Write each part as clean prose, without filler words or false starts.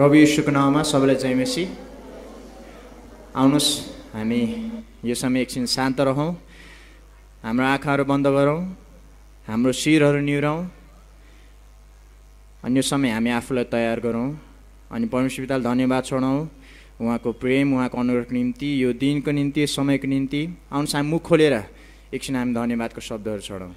प्रभु येशूको नाममा सबैलाई जय मसी। आउनुहोस् हामी यो समय एकछिन शान्त रहौँ, हाम्रो आँखाहरू बन्द गरौँ, हाम्रो शिरहरू निहुराउँ, अनि यो समय हामी आफूलाई तयार गरौँ अनि परमेश्वर पितालाई धन्यवाद चढाउँ उहाँको प्रेम, उहाँको अनुग्रहको निम्ति, यो दिनको निम्ति, समयको निम्ति। आउनुहोस् हामी मुख खोलेर एकछिन हामी धन्यवादको शब्दहरू चढाउँ।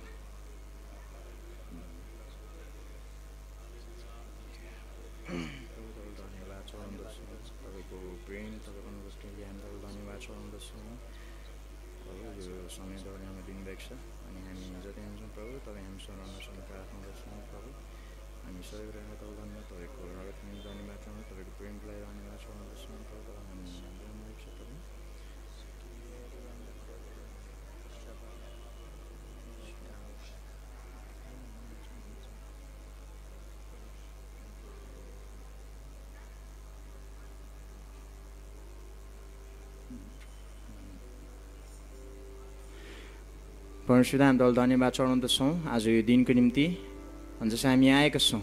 परमेश्वर हामी तपाईँलाई धन्यवाद चढाउँदछौँ आज यो दिनको निम्ति। अनि जसरी हामी आएका छौँ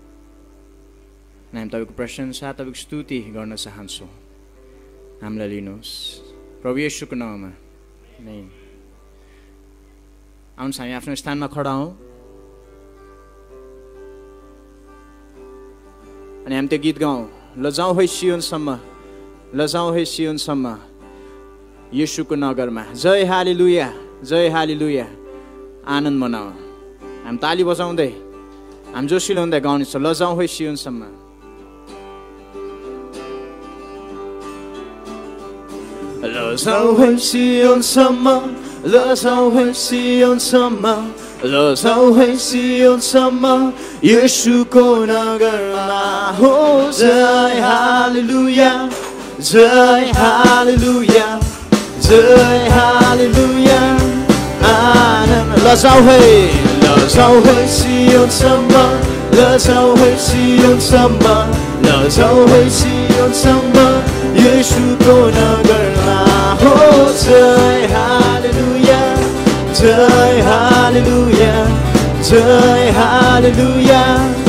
हामी तपाईँको प्रशंसा, तपाईँको स्तुति गर्न चाहन्छौँ। हामीलाई लिनुहोस् प्रभु येशूको नाममा नै। आउनुहोस् हामी आफ्नो स्थानमा खडा हौँ अनि हामी त्यो गीत गाउँ। लजाउँ है सियोनसम्म, लजाउँ है सियोनसम्म, येशूको नगरमा। जय हालेलुया, जय हालेलुया। आनन्द मनाऊ। हामी ताली बजाउँदै, हामी जोसिलो हुँदै गाउने छ। लजाउँ है सियोनसम्म, लजाउँ है सियोनसम्म, लजाउँ है सियोनसम्म, लजाउँ है सियोनसम्म, येशूको नगरमा। हो जय हालेलुया, जय हालेलुया, जय हालेलुया। आनन्द लजाउँ है सियोनसम्म, लजाउँ है सियोनसम्म, लजाउँ है सियोनसम्म, येशूको नगरमा। हो जय हालेलुया, जय हालेलुया, जय हालेलुया।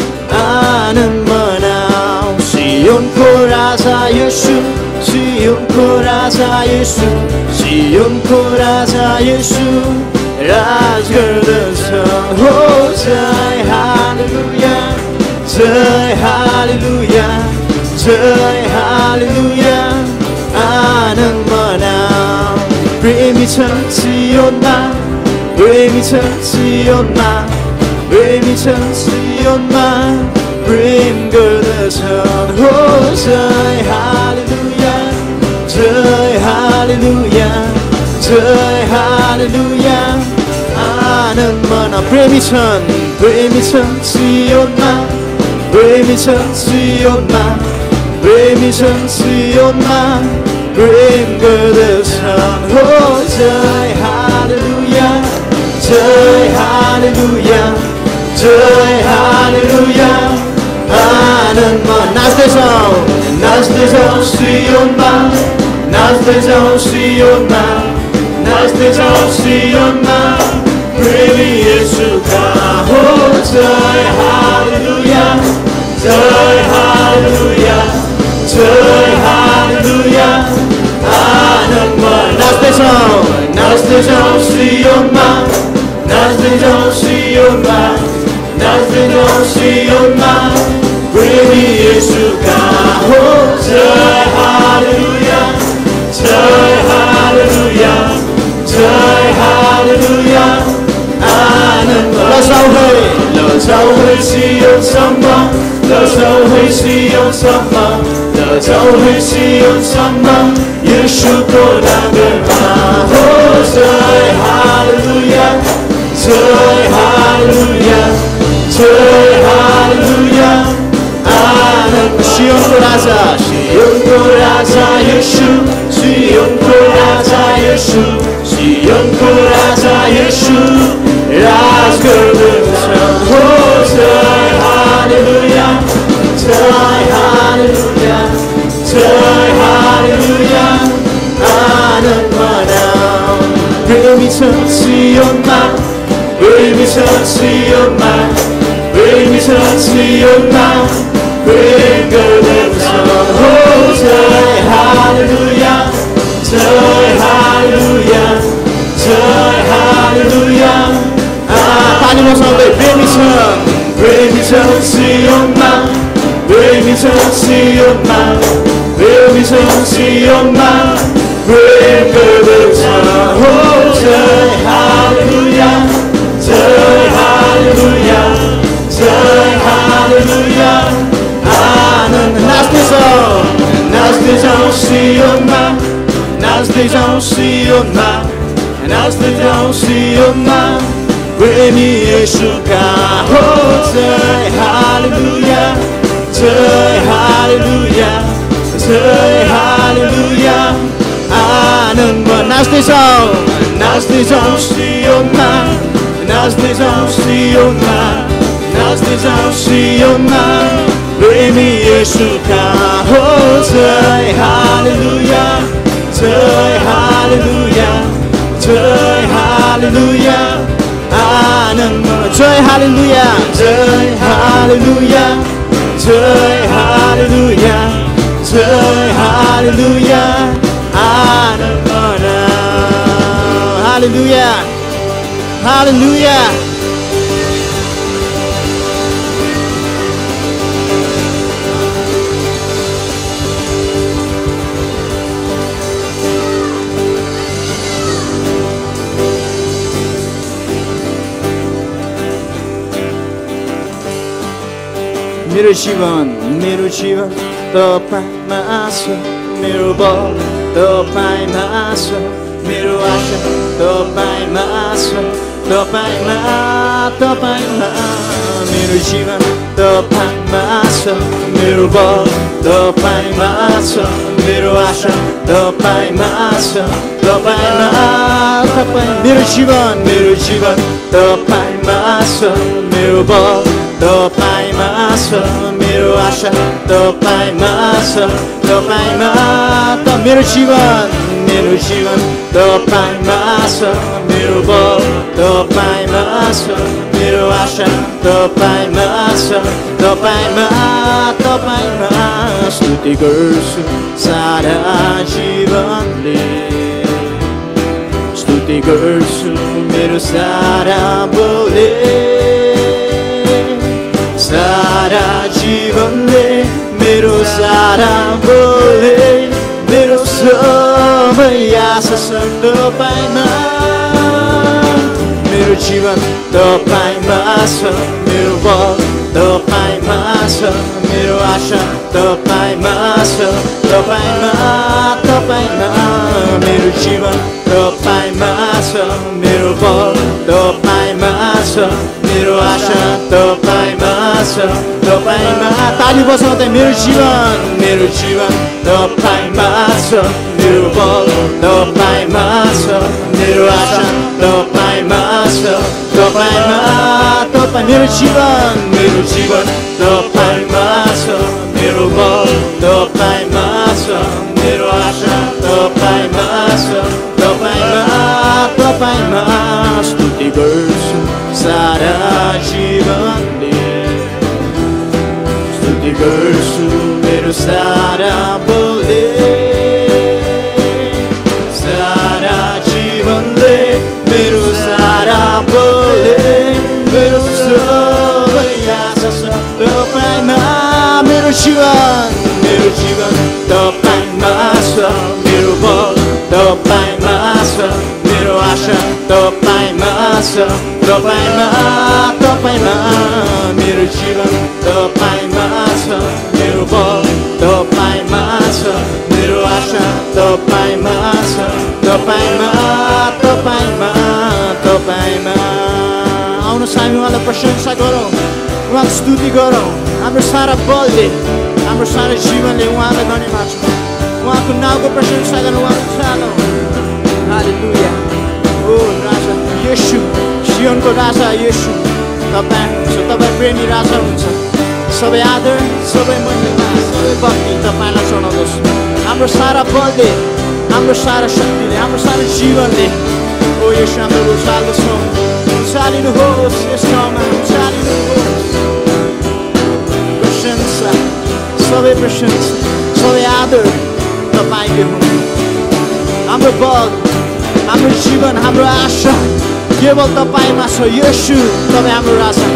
आनन्द मनाऊ। सियोनको राजा येशू, सियोनको राजा येशू, सियोनको राजा येशू राज गर्दछ। हो जय हालेलुया, जय हालेलुया, जय हालेलुया। आनन्द मनाऊ। प्रेमी छन् सियोनमा, प्रेमी छन् सियोनमा, प्रेमी छन् सियोनमा प्रेम गर्दछन्। हो जय हालेलुया, जय हालेलुया, जय हालेलुया। आनन्द मनाऊ। प्रेमी छन् सियोनमा, प्रेमी छन् सियोनमा, प्रेमी छन् सियोनमा प्रेम गर्दछन्। हो जय हालेलुया, जय हालेलुया, जय हालेलुया। आनन्दमा नाच्दै जाऊ, नाच्दै जाऊ सियोनमा, नाच्दै जाऊ सियोनमा, नाच्दै जाऊ सियोनमा प्रेमी येशूका। हो जय हालेलुया, जय हालेलुया, जय हालेलुया। आनन्दमा नाच्दै जाऊ सियोनमा, नाच्दै जाऊ सियोनमा, नाच्दै जाऊ सियोनमा प्रेमी येशूका। हो जय हालेलुया, जय हालेलुया, जय हालेलुया। आनन्द लजाऊ है सियोनसम्म, लजाऊ है सियोनसम्म, लजाऊ है सियोनसम्म येशूको नगरमा। हो जय हालेलुया, जय हालेलुया, जय हालेलुया। आनन्द सियोनको राजा, सियोनको राजा येशू, सियोनको राजा येशू, सियोनको राजा येशू राज गर्दछ। हो जय हालेलुया, जय हालेलुया, जय हालेलुया। आनन्द मनाऊ। प्रेमी छन् सियोनमा, प्रेमी छन् सियोनमा, प्रेमी छन् सियोनमा प्रेम गर्दछ। जय हालेलुया जय हालेलुया ताली बजाउँदै प्रेमी छ सियोनमा प्रेमी छ सियोनमा प्रेमी छ सियोनमा प्रेम गर्दछ हो जय हालेलुया जय हालेलुया जय हालेलुया आनन्द नाच्दै जाउँ सियोनमा नाच्दै जाउँ सियोनमा नाच्दै जाउँ सियोनमा प्रेमी येशूका हो जय हालेलुया जय हालेलुया जय हालेलुया आनन्द नाच्दै जाउँ सियोनमा नाच्दै जाउँ सियोनमा नाच्दै जाउँ सियोनमा प्रेमी येशूका हो जय हालेलुया जय हालेलुया जय हालेलुया आनन्द जय हालेलुया जय हालेलुया जय हालेलुया जय हालेलुया आनन्द हालेलुया हालेलुया मेरो जीवन तपाईमा छ मेरो बल तपाईमा छ मेरो आशा तपाईमा छ तपाईमा मेरो जीवन तपाईमा छ मेरो बल तपाईमा छ मेरो आशा तपाईमा छ तपाईमा मेरो जीवन तपाईमा छ मेरो बल तपाईमा छ मेरो आशा तपाईमा छ तपाईमा मेरो जीवन तपाईमा छ मेरो बल तपाईमा छ मेरो आशा तपाईमा छ तपाईमा स्तुति गर्छु सारा जीवनले स्तुति गर्छु मेरो सारा बोले सारा जीवनले मेरो सारा बोले मेरो सबै आशा छ तपाईमा मेरो जीवन तपाईमा छ मेरो बल तपाईमा छ मेरो आशा तपाईमा छ तपाईमा मेरो जीवन तपाईमा छ मेरो बल तपाईमा छ मेरो आशा तपाईमा छ तपाईमा ताली बजाउँदै मेरो जीवन तपाईमा छ मेरो बल तपाईमा छ मेरो आशा तपाईमा छ तपाईमा मेरो जीवन तपाईमा छ मेरो बल तपाईमा छ मेरो आशा तपाईमा छ तपाईमा स्तुति गर्छु सारा जीवनले स्तुति गर्छु मेरो सारा बोले सारा जीवनले मेरो सारा बोले मेरो सबै आशा छ तपाईमा मेरो जीवन तपाईमा छ मेरो बल तपाईमा छ मेरो आशा तपाईमा छ तपाईमा मेरो जीवन तपाईमा छ मेरो बल तपाईमा छ मेरो आशा तपाईमा छ तपाईमा आउनुहोस् हामी उहाँलाई प्रशंसा गरौँ उहाँको स्तुति गरौँ हाम्रो सारा बलले हाम्रो सारा जीवनले उहाँलाई धन्यवाद छ उहाँको नाउँको प्रशंसा गरौँ उहाँको चालौँ हालेलुया ओ राजा येशू सियोनको राजा येशू तपाईँ प्रेमी राजा हुन्छ सबै आदर सबै महिमा सबै भक्ति तपाईँलाई चढाउँदछ हाम्रो सारा बलले हाम्रो सारा शक्तिले हाम्रो सारा जीवनले ओ येशू हाम्रो उचाल्दछौँ उचालिनुहोस् यस ठाउँमा उचालिनुहोस् प्रशंसा सबै आदर तपाईँकै हुन् हाम्रो बल, हाम्रो जीवन, हाम्रो आशा केवल तपाईमा छ। येशू तपाईँ हाम्रो राजा।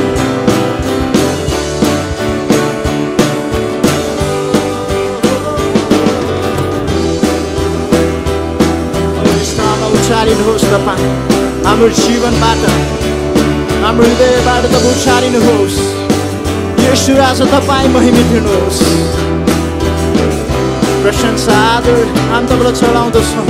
उचालिनुहोस् तपाईँ हाम्रो जीवनबाट, हाम्रो हृदयबाट तपाईँ उचालिनुहोस्। येशू राजा तपाईँ महिमित हुनुहोस्। प्रशंसा आदर हामी तपाईँलाई चढाउँदछौँ।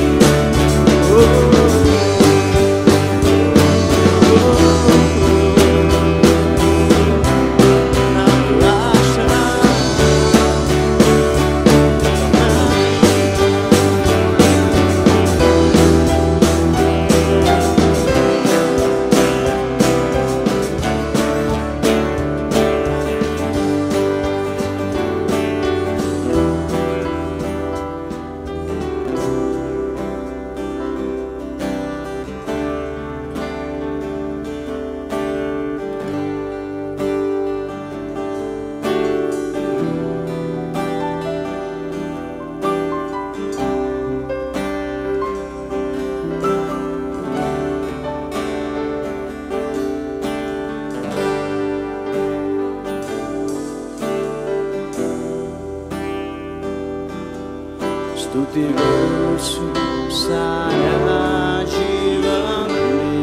स्तुति गर्छु सारा जीवनले,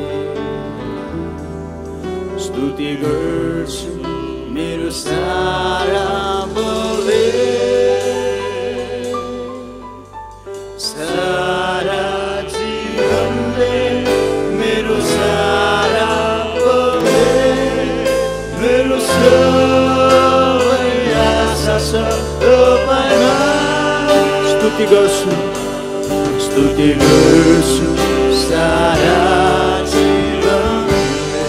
स्तुति गर्छु मेरो सारा बलले, सारा जीवनले मेरो सारा बलले, मेरो सबै आशा छ तपाईमा। स्तुति गर्छु, स्तुति गर्छु सारा जीवनले,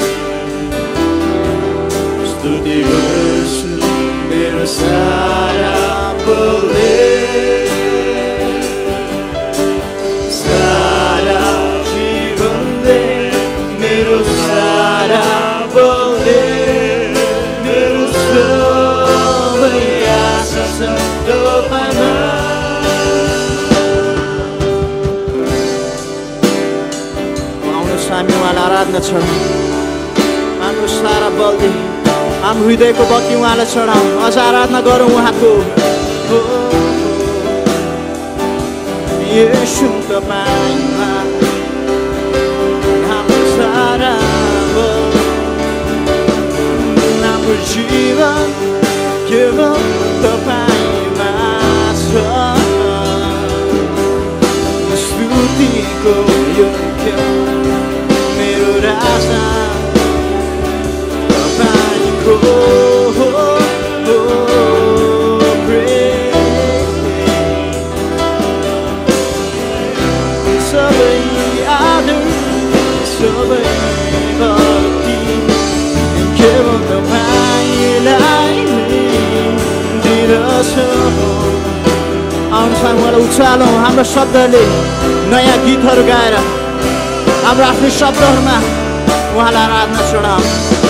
स्तुति गर्छु मेरो सारा बलले, सारा जीवनले मेरो सारा बलले, मेरो सबै आशा छ तपाईमा। हामी उहाँलाई आराधना चढाउँ, हाम्रो सारा बलले हाम्रो हृदयको बत्ती उहाँलाई चढाउँ। अझ आराधना गरौँ उहाँको। येशू तपाईमा हाम्रो सारा बल, हाम्रो जीवन केवल तपाईमा छ। स्तुतिको योग्य मेरो राजा तपाईँको सबै आदर सबै भक्ति केवल तपाईँलाई दिदछौँ। आउनुहोस् उहाँलाई उचालौँ हाम्रो शब्दले, नयाँ गीतहरू गाएर हाम्रो आफ्नै शब्दहरूमा उहाँलाई आराधना चढाउँ।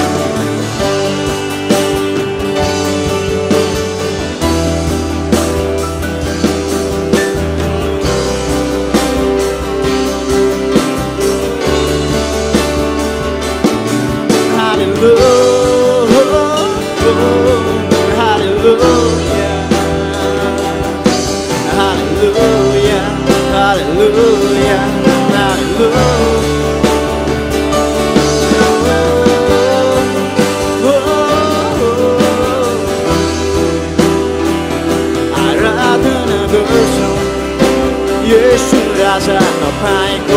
येशू राजा तपाईको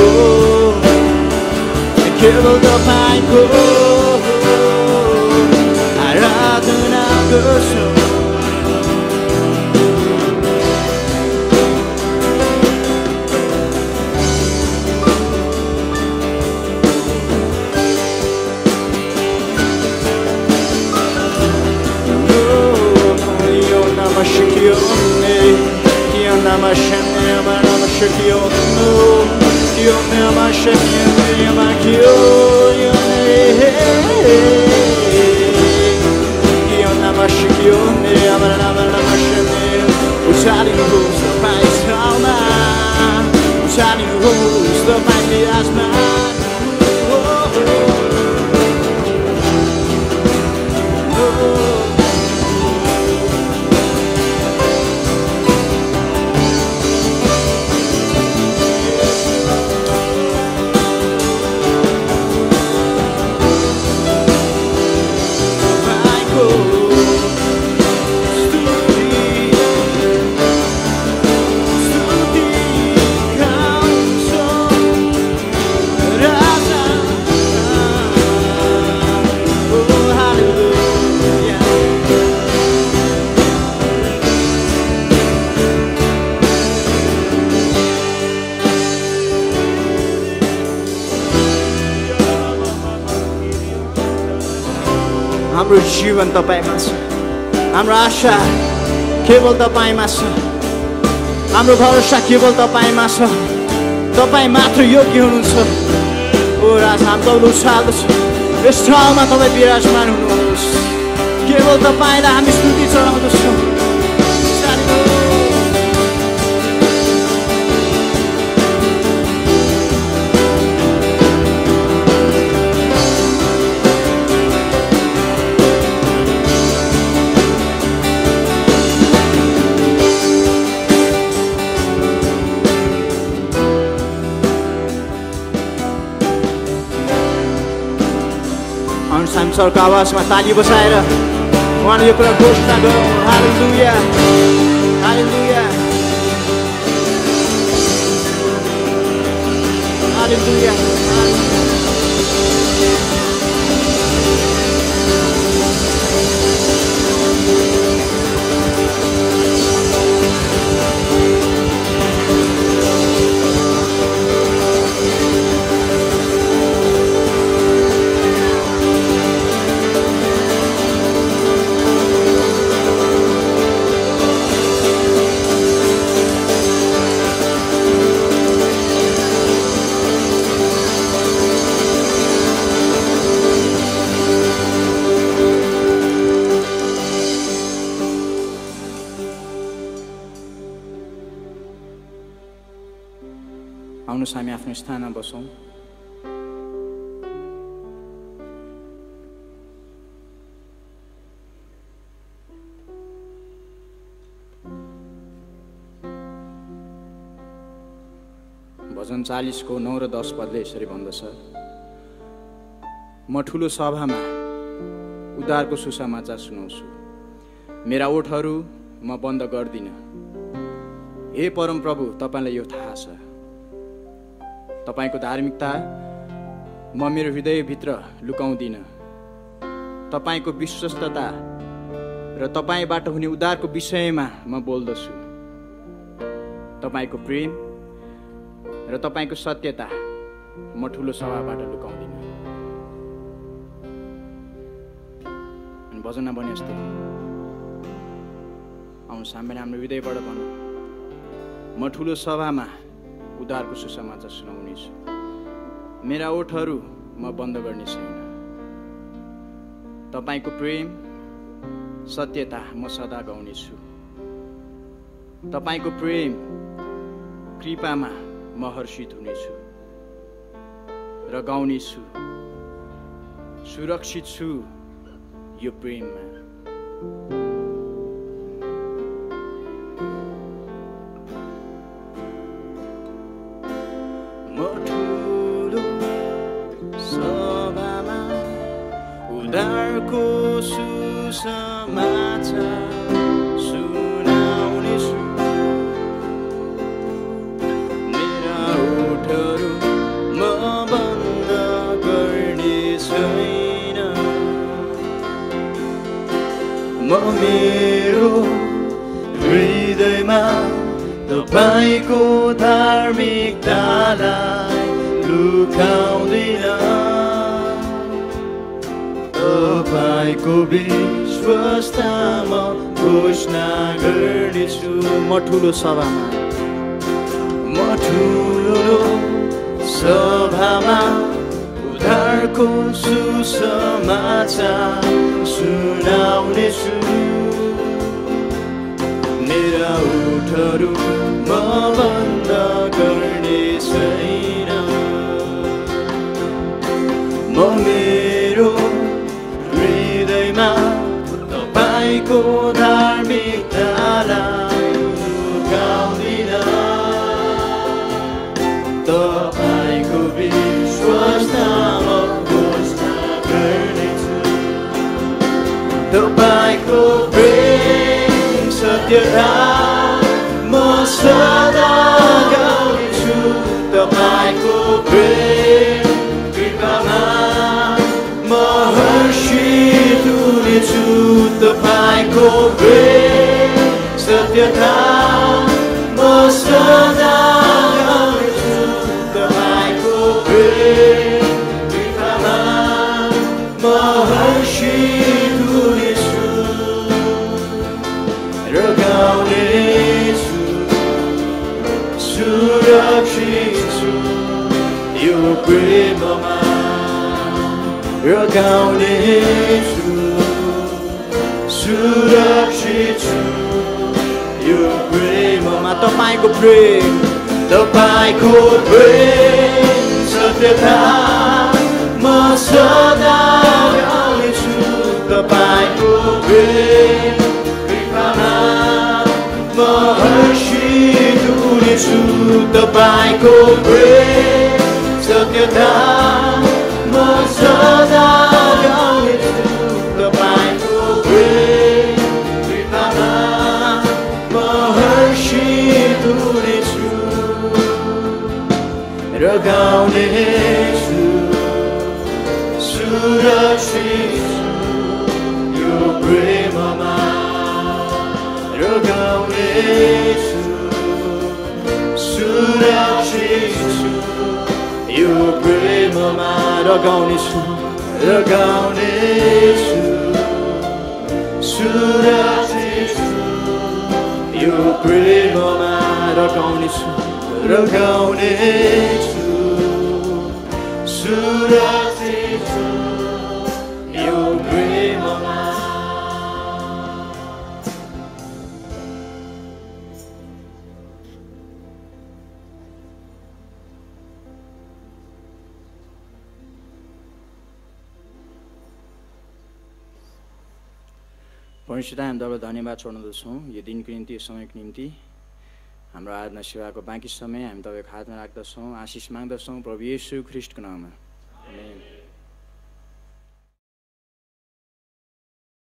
केवल तपाईको आराधना गर्छौँ। जानिनुहोस् तपाईँ विराजमान हाम्रो जीवन तपाईमा छ हाम्रो आशा केवल तपाईमा छ हाम्रो भरोसा केवल तपाईमा छ तपाई मात्र योग्य हुनुहुन्छ ओ राजा हामी तपाईँलाई उछाल्दछ यस ठाउँमा तपाईँ विराजमान हुनुहोस् केवल तपाईलाई हामी स्तुति चढाउँदछौँ सरको आवाजमा ताली बजाएर उहाँले यो कुरा घोषणा गरौँ हालेलुया हालेलुया हालेलुया आउनुहोस् हामी आफ्नो स्थानमा बसौँ भजन 40 को 9 र 10 पदले यसरी भन्दछ म ठुलो सभामा उद्धारको सुसमाचार सुनाउँछु मेरा ओठहरू म बन्द गर्दिन हे परम प्रभु तपाईलाई यो थाहा छ तपाईको धार्मिकता म मेरो हृदयभित्र लुकाउँदिन तपाईको विश्वस्तता र तपाईबाट हुने उद्धारको विषयमा म बोल्दछु तपाईको प्रेम र तपाईको सत्यता म ठुलो सभाबाट लुकाउँदिन अनि भजनमा भने जस्तै आउनुहोस् हामी हाम्रो हृदयबाट भनौँ म ठुलो सभामा उद्धारको सुसमाचार सुनाउनेछु मेरा ओठहरू म बन्द गर्ने छैन तपाईको प्रेम सत्यता म सदा गाउनेछु तपाईको प्रेम कृपामा म हर्षित हुनेछु र गाउनेछु सुरक्षित छु यो प्रेममा उद्धारको सुसमाचार सुनाउनेछु मेरा ओठहरू म बन्द गर्ने छैन म मेरो हृदयमा तपाईको धार्मिकतालाई लुकाउँदिन तपाईको विश्वासमा घोषणा गर्नेछु म ठुलो सभामा उद्धारको सुसमाचार सुनाउनेछु मेरा ओठहरू म बन्द गर्ने सत्यता म सदा गाउनेछु तपाईको प्रेम कृपामा म हर्षित हुनेछु तपाईको प्रेम सत्यता म सदा गाउनेछु तपाईको प्रेम कृपामा म हर्षित हुनेछु र गाउनेछु सुरक्षित छु यो प्रेममा र गाउनेछु सुरक्षित छु यो प्रेममा तपाईको प्रेम सत्यता म सदा गाउनेछु तपाईको प्रेम कृपामा म हर्षित हुनेछु तपाईको प्रेम सत्यता म सदा गाउनेछु तपाईको प्रेम कृपामा म हर्षित हुनेछु र गाउनेछु सुरक्षित यो प्रेममा र गाउनेछु सुरक्षित यो प्रेममा र गाउनेछु सुरक्षित यो प्रेममा र गाउनेछु सुरक्षित यो प्रेममा परमेश्वर हामी तपाईँलाई धन्यवाद चढाउँदछौँ यो दिनको निम्ति यो समयको निम्ति हाम्रो आराधना सेवाको बाँकी समय हामी तपाईँको हातमा राख्दछौँ आशिष माग्दछौँ प्रभु येशू ख्रीष्टको नाममा आमेन।